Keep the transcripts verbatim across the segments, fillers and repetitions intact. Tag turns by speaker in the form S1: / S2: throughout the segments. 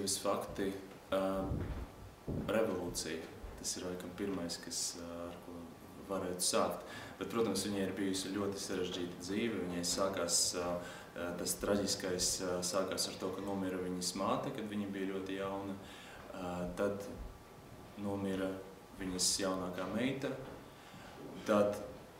S1: attīstības fakti uh, revolūcija. Tas ir laikam pirmais, kas, ar ko varētu sākt. Bet, protams, viņai ir bijusi ļoti sarežģīta dzīve. Viņai sākās, tas traģiskais sākās ar to, ka nomira viņas māte, kad viņa bija ļoti jauna. Tad nomira viņas jaunākā meita. Tad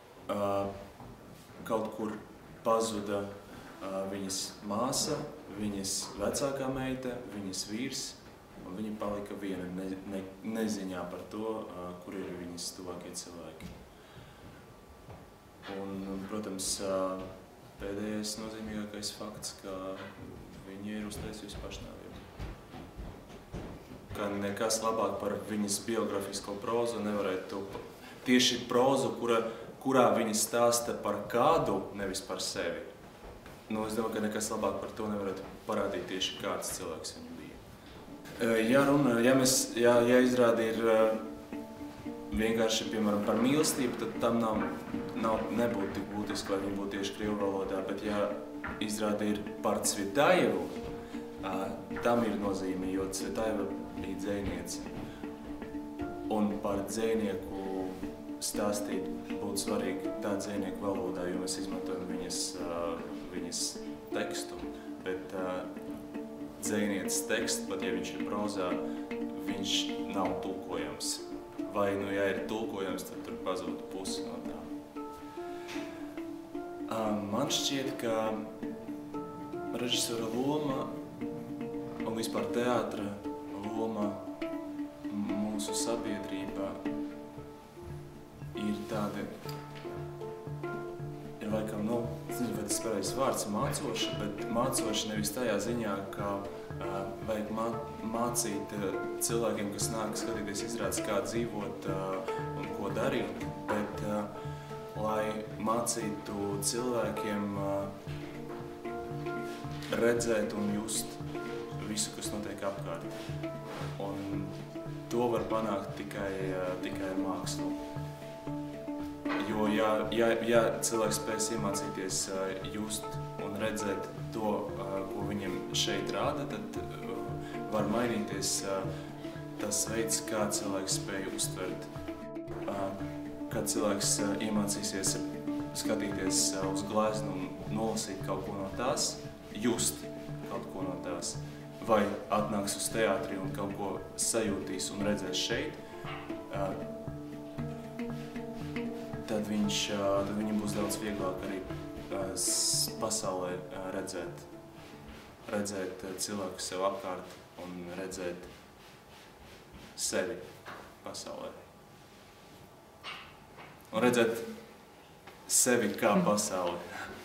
S1: kaut kur pazuda viņas māsa, viņas vecākā meita, viņas vīrs. Un viņa palika viena ne, ne, neziņā par to, uh, kur ir viņas tuvākie cilvēki. Un, protams, uh, pēdējais nozīmīgākais fakts, ka viņa ir uztaisījusi pašnāvību. Ka nekas labāk par viņas biografisko prózu nevarētu to tieši prózu, kura, kurā viņa stāsta par kādu, nevis par sevi. Nu, es domāju, ka nekas labāk par to nevarētu parādīt tieši kāds cilvēks viņa bija. Ja, runa, ja, mēs, ja, ja izrāda ir vienkārši, piemēram, par mīlestību, tad tam nav, nav, nebūtu tik būtiski, lai viņi būtu tieši krievu valodā, bet ja izrāda ir par Cvetajevu, tam ir nozīme, jo Cvetajeva bija dzejniece. Un par dzejnieku stāstīt būtu svarīgi tā dzejnieku valodā, jo mēs izmantojam viņas, viņas tekstu, bet dzejnieces teksts, pat ja viņš ir prozā, viņš nav tulkojams. Vai, nu, ja ir tulkojams, tad tur pazūd pusi no tā. Man šķiet, ka režisora loma un vispār teātra loma mūsu sabiedrībā ir tāda, ir laikam, nu, zinu, vai tas pareizs vārds, mācoša, bet mācoša nevis tajā ziņā, ka uh, vajag mā, mācīt uh, cilvēkiem, kas nāk skatīties izrādes, kā dzīvot uh, un ko darīt, bet uh, lai mācītu cilvēkiem uh, redzēt un just visu, kas notiek apkārt. Un to var panākt tikai, uh, tikai ar mākslu. Jo, ja, ja, ja cilvēks spēs iemācīties uh, just un redzēt to, uh, ko viņam šeit rāda, tad uh, var mainīties uh, tas veids, kā cilvēks spēj uztvert. Uh, kad cilvēks uh, iemācīsies skatīties uh, uz gleznu un nolasīt kaut ko no tās, just kaut ko no tās, vai atnāks uz teātri un kaut ko sajūtīs un redzēs šeit, uh, tad, viņš, tad viņam būs daudz vieglāk arī pasaulē redzēt, redzēt cilvēku sev apkārt un redzēt sevi pasaulē. Un redzēt sevi kā pasauli.